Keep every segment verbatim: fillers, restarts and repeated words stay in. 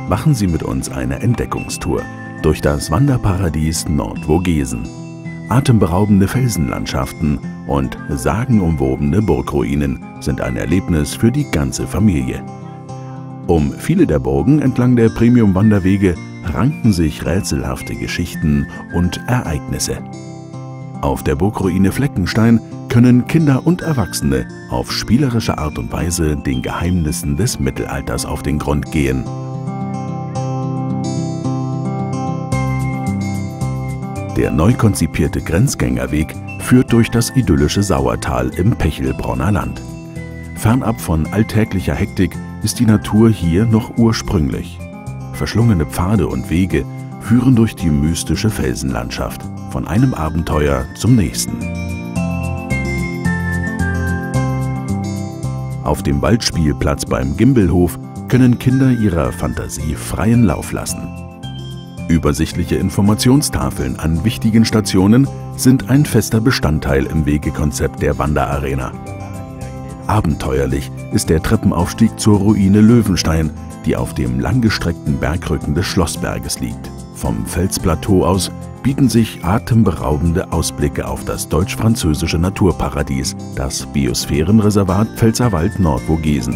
Machen Sie mit uns eine Entdeckungstour durch das Wanderparadies Nordvogesen. Atemberaubende Felsenlandschaften und sagenumwobene Burgruinen sind ein Erlebnis für die ganze Familie. Um viele der Burgen entlang der Premium-Wanderwege ranken sich rätselhafte Geschichten und Ereignisse. Auf der Burgruine Fleckenstein können Kinder und Erwachsene auf spielerische Art und Weise den Geheimnissen des Mittelalters auf den Grund gehen. Der neu konzipierte Grenzgängerweg führt durch das idyllische Sauertal im Pechelbronner Land. Fernab von alltäglicher Hektik ist die Natur hier noch ursprünglich. Verschlungene Pfade und Wege führen durch die mystische Felsenlandschaft, von einem Abenteuer zum nächsten. Auf dem Waldspielplatz beim Gimbelhof können Kinder ihrer Fantasie freien Lauf lassen. Übersichtliche Informationstafeln an wichtigen Stationen sind ein fester Bestandteil im Wegekonzept der Wanderarena. Abenteuerlich ist der Treppenaufstieg zur Ruine Löwenstein, die auf dem langgestreckten Bergrücken des Schlossberges liegt. Vom Felsplateau aus bieten sich atemberaubende Ausblicke auf das deutsch-französische Naturparadies, das Biosphärenreservat Pfälzerwald-Nordvogesen.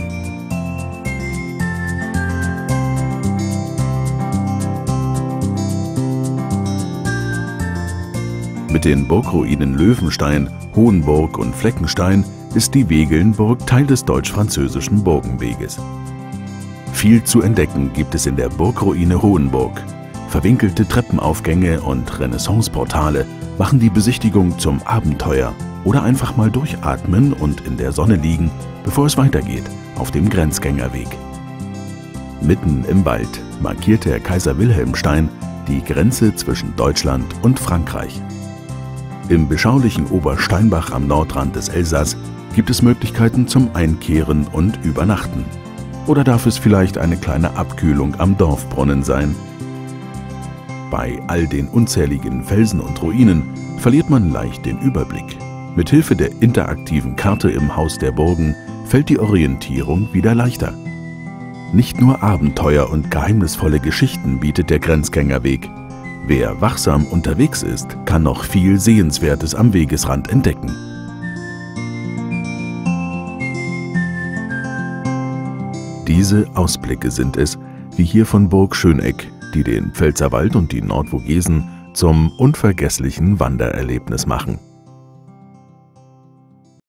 Mit den Burgruinen Löwenstein, Hohenburg und Fleckenstein ist die Wegelnburg Teil des deutsch-französischen Burgenweges. Viel zu entdecken gibt es in der Burgruine Hohenburg. Verwinkelte Treppenaufgänge und Renaissanceportale machen die Besichtigung zum Abenteuer oder einfach mal durchatmen und in der Sonne liegen, bevor es weitergeht auf dem Grenzgängerweg. Mitten im Wald markiert der Kaiser-Wilhelm-Stein die Grenze zwischen Deutschland und Frankreich. Im beschaulichen Obersteinbach am Nordrand des Elsass gibt es Möglichkeiten zum Einkehren und Übernachten. Oder darf es vielleicht eine kleine Abkühlung am Dorfbrunnen sein? Bei all den unzähligen Felsen und Ruinen verliert man leicht den Überblick. Mithilfe der interaktiven Karte im Haus der Burgen fällt die Orientierung wieder leichter. Nicht nur Abenteuer und geheimnisvolle Geschichten bietet der Grenzgängerweg. Wer wachsam unterwegs ist, kann noch viel Sehenswertes am Wegesrand entdecken. Diese Ausblicke sind es, wie hier von Burg Schöneck, die den Pfälzerwald und die Nordvogesen zum unvergesslichen Wandererlebnis machen.